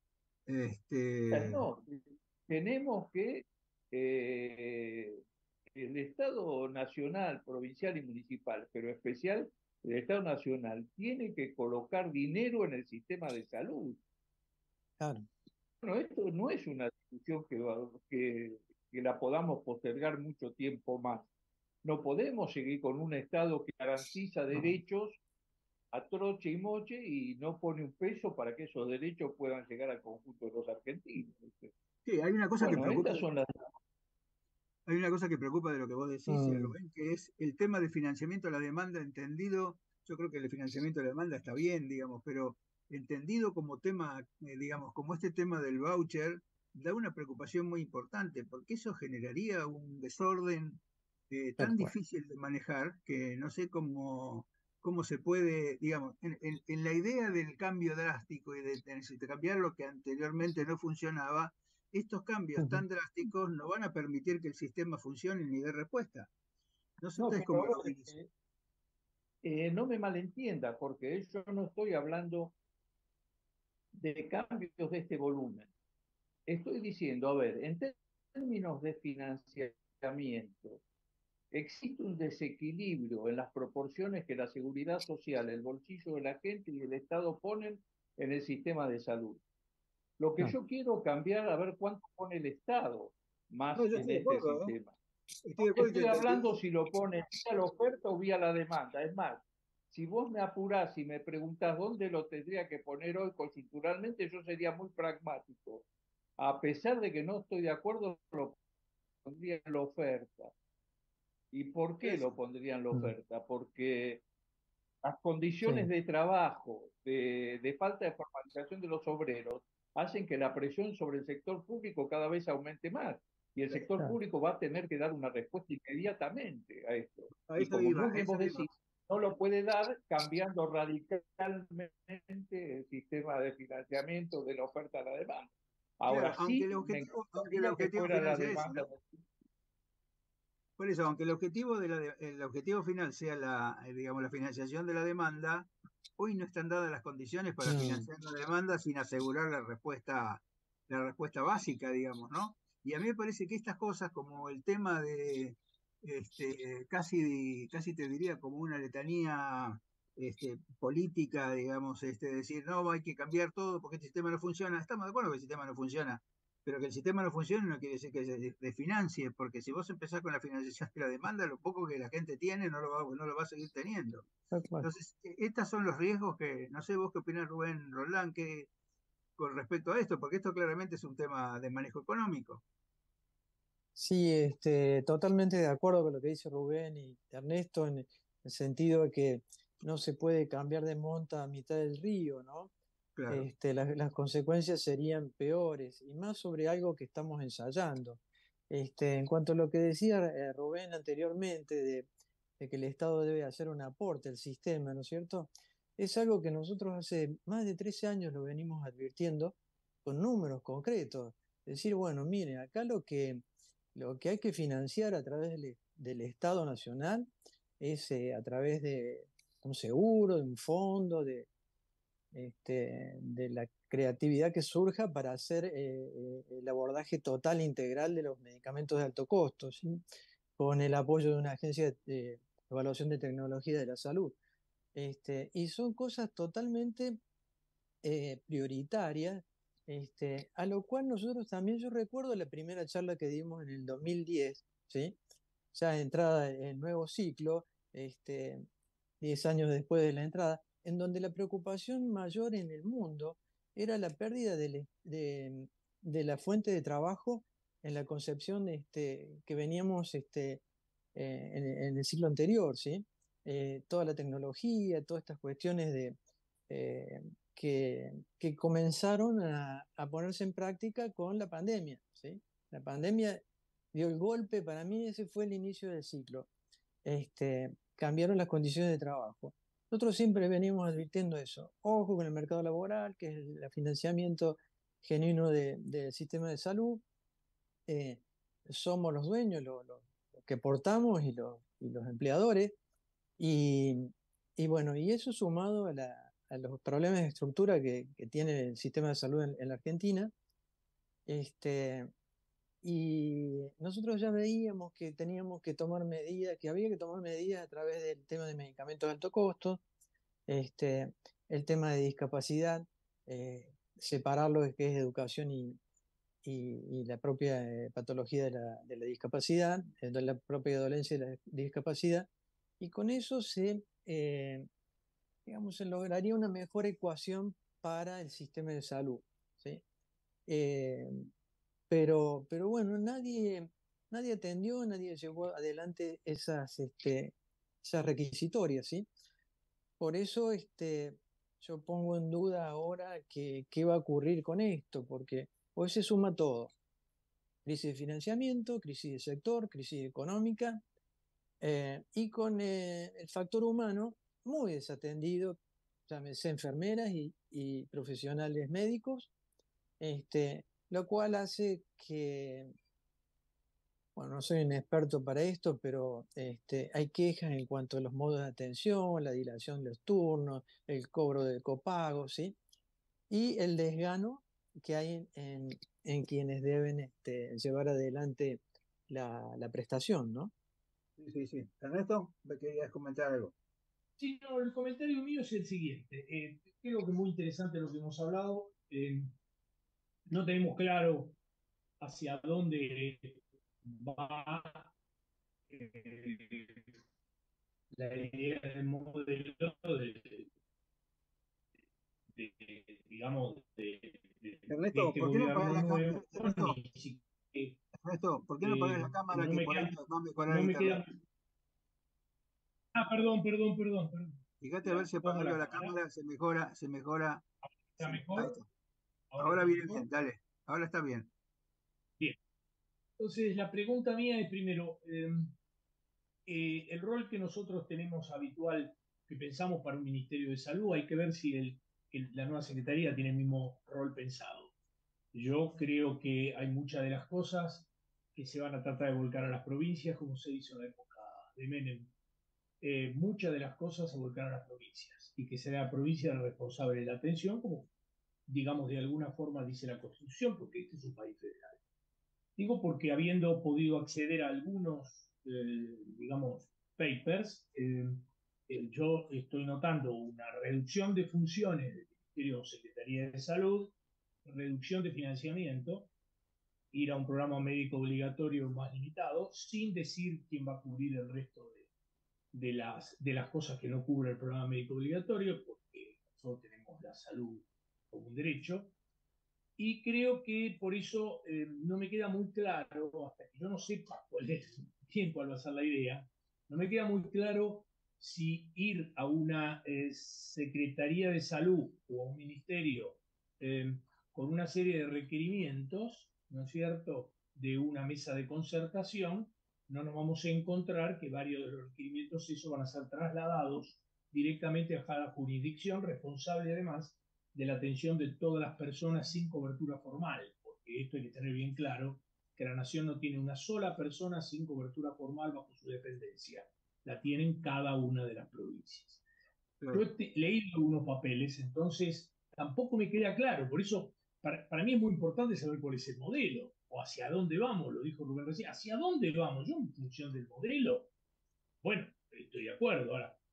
No, tenemos que el Estado nacional, provincial y municipal, pero especial, el Estado nacional tiene que colocar dinero en el sistema de salud.
Claro.
Bueno, esto no es una discusión que la podamos postergar mucho tiempo más. No podemos seguir con un Estado que garantiza derechos a troche y moche y no pone un peso para que esos derechos puedan llegar al conjunto de los argentinos.
Sí, hay una cosa que preocupa.
Estas son las...
Hay una cosa que preocupa de lo que vos decís, Rubén, que es el tema de financiamiento de la demanda entendido. Yo creo que el financiamiento de la demanda está bien, digamos, pero entendido como tema, digamos, como este tema del voucher, da una preocupación muy importante, porque eso generaría un desorden tan difícil de manejar que no sé cómo se puede, digamos, en la idea del cambio drástico y de cambiar lo que anteriormente no funcionaba. Estos cambios tan drásticos no van a permitir que el sistema funcione ni dé respuesta. No sé ustedes cómo lo ven.
No me malentienda, porque yo no estoy hablando de cambios de este volumen. Estoy diciendo, a ver, en términos de financiamiento, existe un desequilibrio en las proporciones que la seguridad social, el bolsillo de la gente y el Estado ponen en el sistema de salud. Lo que yo quiero cambiar, a ver cuánto pone el Estado más en este sistema. Estoy hablando si lo pone vía la oferta o vía la demanda. Es más, si vos me apurás y me preguntás dónde lo tendría que poner hoy coyunturalmente, yo sería muy pragmático. A pesar de que no estoy de acuerdo, lo pondría en la oferta. ¿Y por qué lo pondría en la oferta? Porque las condiciones de trabajo, de falta de formalización de los obreros, hacen que la presión sobre el sector público cada vez aumente más. Y el sector público va a tener que dar una respuesta inmediatamente a esto. Y como vos decís, no lo puede dar cambiando radicalmente el sistema de financiamiento de la oferta a la demanda. Ahora
claro,
sí,
aunque el objetivo final sea ese, ¿no? Por eso, aunque el objetivo final sea digamos, la financiación de la demanda, hoy no están dadas las condiciones para financiar la demanda sin asegurar la respuesta básica, digamos, ¿no? Y a mí me parece que estas cosas, como el tema de casi te diría como una letanía política, digamos, decir, no, hay que cambiar todo porque este sistema no funciona. Estamos de acuerdo que el sistema no funciona, pero que el sistema no funcione no quiere decir que se desfinancie, porque si vos empezás con la financiación de la demanda, lo poco que la gente tiene no lo va a seguir teniendo. Entonces, estos son los riesgos que, no sé vos qué opinás, Rubén Roldán, con respecto a esto, porque esto claramente es un tema de manejo económico.
Sí, totalmente de acuerdo con lo que dice Rubén y Ernesto, en el sentido de que no se puede cambiar de monta a mitad del río, ¿no?
Claro.
Las consecuencias serían peores, y más sobre algo que estamos ensayando. En cuanto a lo que decía Rubén anteriormente, de que el Estado debe hacer un aporte al sistema, ¿no es cierto? Es algo que nosotros hace más de 13 años lo venimos advirtiendo con números concretos. Decir, bueno, miren, acá lo que hay que financiar a través del Estado Nacional es a través de un seguro, de un fondo, de la creatividad que surja para hacer el abordaje total e integral de los medicamentos de alto costo, ¿sí? Con el apoyo de una agencia de evaluación de tecnología de la salud. Y son cosas totalmente prioritarias, a lo cual nosotros también, yo recuerdo la primera charla que dimos en el 2010, ¿sí? Ya entrada el nuevo ciclo, 10 años después de la entrada, en donde la preocupación mayor en el mundo era la pérdida de la fuente de trabajo en la concepción que veníamos en el siglo anterior, ¿sí? Toda la tecnología, todas estas cuestiones eh, que comenzaron a ponerse en práctica con la pandemia, ¿sí? La pandemia dio el golpe, para mí ese fue el inicio del ciclo. Cambiaron las condiciones de trabajo. Nosotros siempre venimos advirtiendo eso. Ojo con el mercado laboral, que es el financiamiento genuino del sistema de salud. Somos los dueños, los que portamos y los empleadores. Y, y bueno, y eso sumado a los problemas de estructura que tiene el sistema de salud en la Argentina. Y nosotros ya veíamos que teníamos que tomar medidas, que había que tomar medidas a través del tema de medicamentos de alto costo, el tema de discapacidad, separar lo que es educación y la propia patología de la discapacidad, de la propia dolencia de la discapacidad, y con eso digamos, se lograría una mejor ecuación para el sistema de salud, ¿sí? Eh, pero bueno, nadie atendió, nadie llevó adelante esas requisitorias, ¿sí? Por eso yo pongo en duda ahora qué va a ocurrir con esto, porque hoy se suma todo. Crisis de financiamiento, crisis de sector, crisis económica, y con el factor humano muy desatendido, llámese enfermeras y profesionales médicos, lo cual hace que, bueno, no soy un experto para esto, pero hay quejas en cuanto a los modos de atención, la dilación de los turnos, el cobro de copago, ¿sí? Y el desgano que hay en quienes deben llevar adelante la prestación, ¿no?
Sí, sí, sí. Ernesto, ¿me querías comentar algo?
Sí, no, el comentario mío es el siguiente. Creo que es muy interesante lo que hemos hablado. No tenemos claro hacia dónde va eh, la idea del modelo digamos, de
Ernesto,
este
¿por qué no apagas
gobierno
la cámara?
nuevo,
Ernesto,
ni siquiera,
Ernesto, ¿por qué no apagas la cámara
no
que
me
por ahí
queda,
va a mejorar
no
el
me
internet?
queda. Ah, perdón.
Fíjate a ver si
Pongo
apagando
la
la
cámara.
cámara se mejora, se mejora.
¿Está
Ahí
mejor?
está.
¿Ahora
Ahora
está
viene
mejor?
bien, dale. Ahora está bien.
Bien. Entonces, la pregunta mía es primero, el rol que nosotros tenemos habitual, que pensamos para un Ministerio de Salud, hay que ver si la nueva Secretaría tiene el mismo rol pensado. Yo creo que hay muchas de las cosas que se van a tratar de volcar a las provincias, como se hizo en la época de Menem. Muchas de las cosas se volcaron a las provincias y que será la provincia la responsable de la atención, como digamos de alguna forma dice la Constitución, porque este es un país federal. Digo porque habiendo podido acceder a algunos, digamos, papers, yo estoy notando una reducción de funciones del Ministerio o Secretaría de Salud, reducción de financiamiento, ir a un programa médico obligatorio más limitado, sin decir quién va a cubrir el resto de las cosas que no cubre el programa médico obligatorio, porque nosotros tenemos la salud como un derecho. Y creo que por eso no me queda muy claro, hasta que yo no sepa cuál va a ser la idea, no me queda muy claro si ir a una Secretaría de Salud o a un ministerio eh, con una serie de requerimientos, ¿no es cierto?, de una mesa de concertación, no nos vamos a encontrar que varios de los requerimientos esos van a ser trasladados directamente a cada jurisdicción, responsable además de la atención de todas las personas sin cobertura formal, porque esto hay que tener bien claro, que la nación no tiene una sola persona sin cobertura formal bajo su dependencia, la tienen cada una de las provincias. Yo he leído algunos papeles, entonces tampoco me queda claro, por eso para mí es muy importante saber cuál es el modelo, o hacia dónde vamos, lo dijo Rubén recién, hacia dónde vamos, yo en función del modelo, bueno, estoy de acuerdo, ahora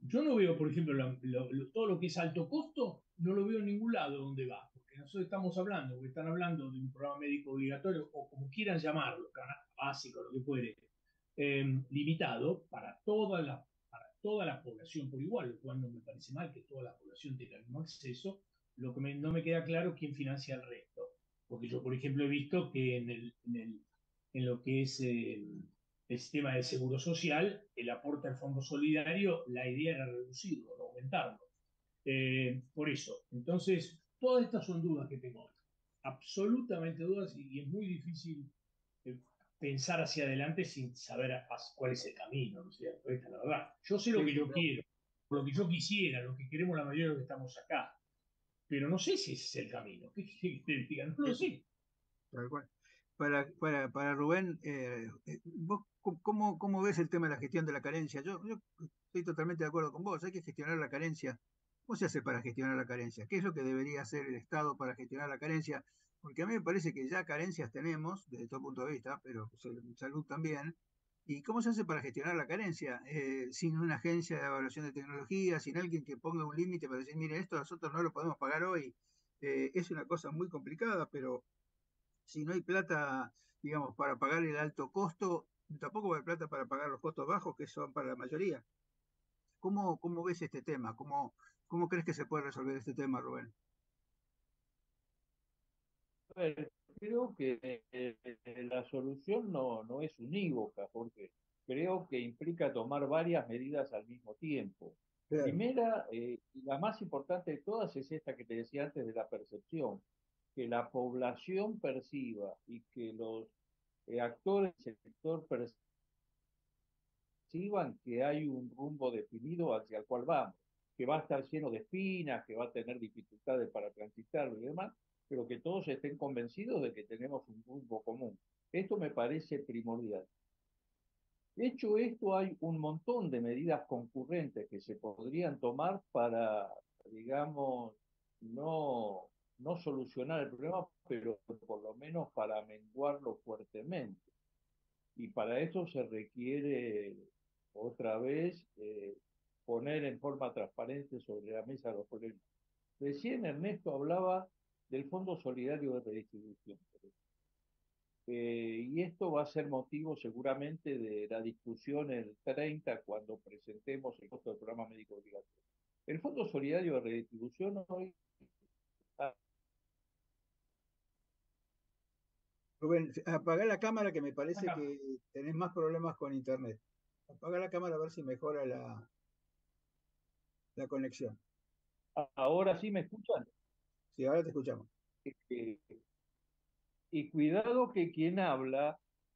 yo no veo, por ejemplo, todo lo que es alto costo, no lo veo en ningún lado donde va, porque nosotros estamos hablando, porque están hablando de un programa médico obligatorio, o como quieran llamarlo, canasta básico, lo que fuere, limitado para toda la población por igual, lo cual no me parece mal que toda la población tenga el mismo acceso. Lo que no me queda claro es quién financia el resto. Porque yo, por ejemplo, he visto que en lo que es el sistema de seguro social, el aporte al Fondo Solidario, la idea era reducirlo, no aumentarlo. Por eso, entonces, todas estas son dudas que tengo. Absolutamente dudas, y es muy difícil pensar hacia adelante sin saber cuál es el camino, ¿no es cierto? Esta es la verdad. Yo sé lo que yo quiero, lo que yo quisiera, lo que queremos la mayoría de los que estamos acá, pero no sé si ese es el camino. ¿Qué quiere que te diga? No lo sé.
Tal cual. Para Rubén, ¿vos cómo ves el tema de la gestión de la carencia? Yo estoy totalmente de acuerdo con vos, hay que gestionar la carencia. ¿Cómo se hace para gestionar la carencia? ¿Qué es lo que debería hacer el Estado para gestionar la carencia? Porque a mí me parece que ya carencias tenemos, desde todo punto de vista, pero salud también. ¿Y cómo se hace para gestionar la carencia? Sin una agencia de evaluación de tecnología, sin alguien que ponga un límite para decir, mire, esto nosotros no lo podemos pagar hoy. Es una cosa muy complicada, pero si no hay plata, digamos, para pagar el alto costo, tampoco va a haber plata para pagar los costos bajos, que son para la mayoría. ¿Cómo ves este tema? ¿Cómo crees que se puede resolver este tema, Rubén?
A ver, creo que la solución no es unívoca, porque creo que implica tomar varias medidas al mismo tiempo.
Claro.
Primera, y la más importante de todas es esta que te decía antes de la percepción, que la población perciba y que los actores del sector perciban que hay un rumbo definido hacia el cual vamos, que va a estar lleno de espinas, que va a tener dificultades para transitarlo y demás, pero que todos estén convencidos de que tenemos un rumbo común. Esto me parece primordial. Hecho esto, hay un montón de medidas concurrentes que se podrían tomar para, digamos, no solucionar el problema, pero por lo menos para menguarlo fuertemente. Y para eso se requiere, otra vez, poner en forma transparente sobre la mesa los problemas. Recién Ernesto hablaba del Fondo Solidario de Redistribución. Y esto va a ser motivo seguramente de la discusión el 30 cuando presentemos el costo del programa médico obligatorio. El Fondo Solidario de Redistribución hoy...
Rubén, apaga la cámara que me parece que tenés más problemas con internet. Apaga la cámara a ver si mejora la conexión.
¿Ahora sí me escuchan?
Sí, ahora te escuchamos.
Y cuidado que quien habla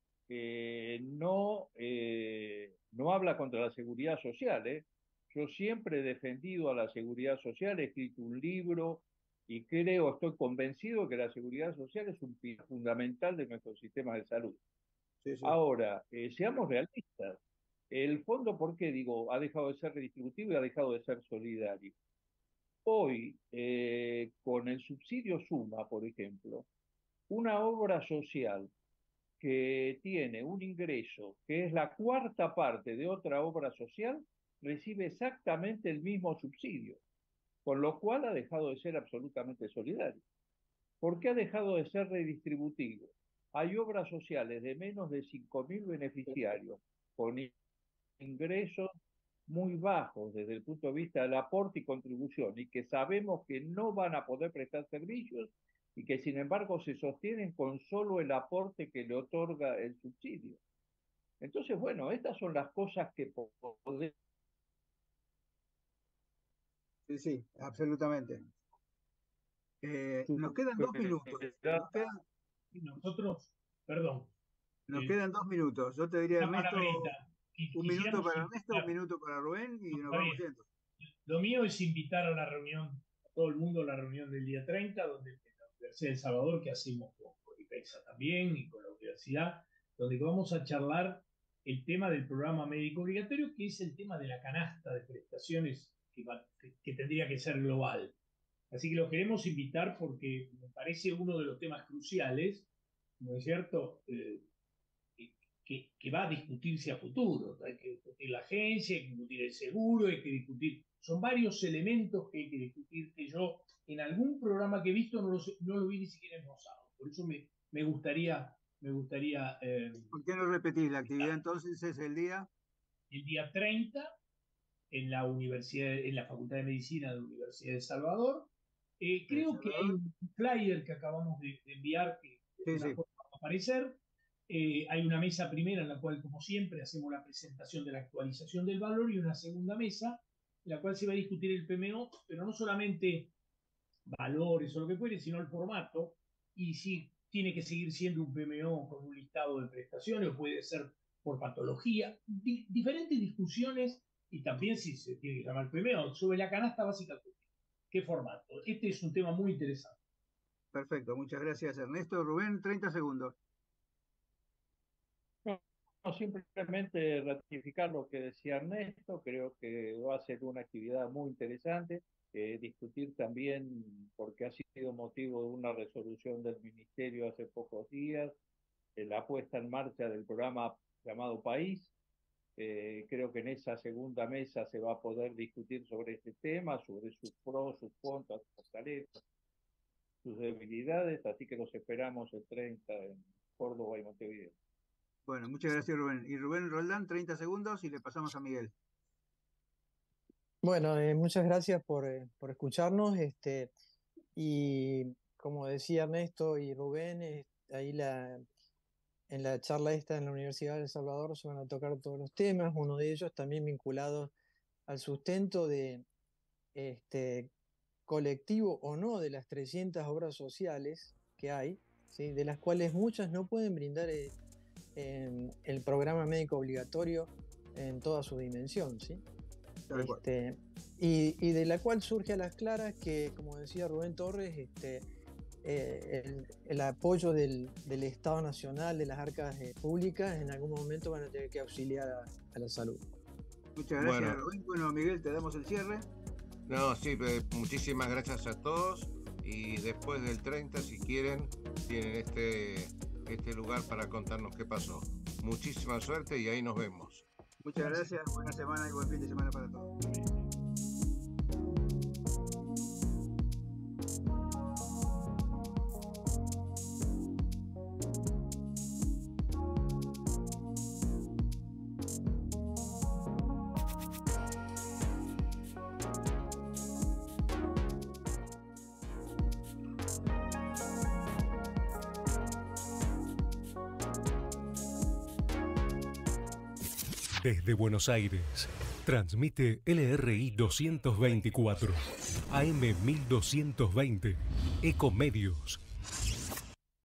no habla contra la seguridad social, ¿eh? Yo siempre he defendido a la seguridad social, he escrito un libro y estoy convencido de que la seguridad social es un pilar fundamental de nuestro sistema de salud.
Sí, sí.
Ahora, seamos realistas. El fondo, ¿por qué digo? Ha dejado de ser redistributivo y ha dejado de ser solidario. Hoy, con el subsidio Suma, por ejemplo, una obra social que tiene un ingreso que es la cuarta parte de otra obra social, recibe exactamente el mismo subsidio, con lo cual ha dejado de ser absolutamente solidario. ¿Por qué ha dejado de ser redistributivo? Hay obras sociales de menos de 5.000 beneficiarios con ingresos muy bajos desde el punto de vista del aporte y contribución y que sabemos que no van a poder prestar servicios y que sin embargo se sostienen con solo el aporte que le otorga el subsidio. Entonces, bueno, estas son las cosas que podemos...
Sí, sí, absolutamente. Nos quedan 2 minutos.
Nosotros, perdón.
Nos quedan 2 minutos. Yo te diría, Ernesto, un minuto para Ernesto,
invitar,
un minuto para Rubén y nos vamos yendo.
Lo mío es invitar a la reunión, a todo el mundo a la reunión del día 30, donde en la Universidad de El Salvador, que hacemos con IPEXA también y con la universidad, donde vamos a charlar el tema del programa médico obligatorio, que es el tema de la canasta de prestaciones que tendría que ser global. Así que lo queremos invitar porque me parece uno de los temas cruciales, ¿no es cierto? que va a discutirse a futuro. Hay que discutir la agencia, hay que discutir el seguro, hay que discutir... Son varios elementos que hay que discutir que yo en algún programa que he visto no lo vi ni siquiera esbozado. Por eso me gustaría...
¿Por qué no repetir? La actividad entonces es el día
30 en la Facultad de Medicina de la Universidad de Salvador. Creo que hay un flyer que acabamos de enviar que va a aparecer. Hay una mesa primera en la cual, como siempre, hacemos la presentación de la actualización del valor y una segunda mesa en la cual se va a discutir el PMO, pero no solamente valores o lo que fuere, sino el formato y si tiene que seguir siendo un PMO con un listado de prestaciones o puede ser por patología, diferentes discusiones y también si se tiene que llamar PMO sobre la canasta básica. ¿Qué formato? Este es un tema muy interesante.
Perfecto, muchas gracias Ernesto. Rubén, 30 segundos.
No, simplemente ratificar lo que decía Ernesto, creo que va a ser una actividad muy interesante, discutir también, porque ha sido motivo de una resolución del Ministerio hace pocos días, la puesta en marcha del programa llamado País. Creo que en esa segunda mesa se va a poder discutir sobre este tema, sobre sus pros, sus contras, sus fortalezas, sus debilidades, así que los esperamos el 30 en Córdoba y Montevideo.
Bueno, muchas gracias Rubén. Y Rubén Roldán, 30 segundos y le pasamos a Miguel.
Bueno, muchas gracias por escucharnos. Y como decía Ernesto y Rubén, ahí en la charla esta en la Universidad de El Salvador se van a tocar todos los temas, uno de ellos también vinculado al sustento de colectivo o no de las 300 obras sociales que hay, ¿sí? De las cuales muchas no pueden brindar el programa médico obligatorio en toda su dimensión, ¿sí? Y de la cual surge a las claras que, como decía Rubén Torres, el apoyo del Estado Nacional, de las arcas públicas, en algún momento van a tener que auxiliar a la salud.
Muchas gracias, Rubén. Bueno, Miguel, te damos el cierre.
No, sí, muchísimas gracias a todos y después del 30, si quieren, tienen este lugar para contarnos qué pasó. Muchísima suerte y ahí nos vemos.
Muchas gracias, buena semana y buen fin de semana para todos.
Desde Buenos Aires, transmite LRI 224, AM 1220, Ecomedios.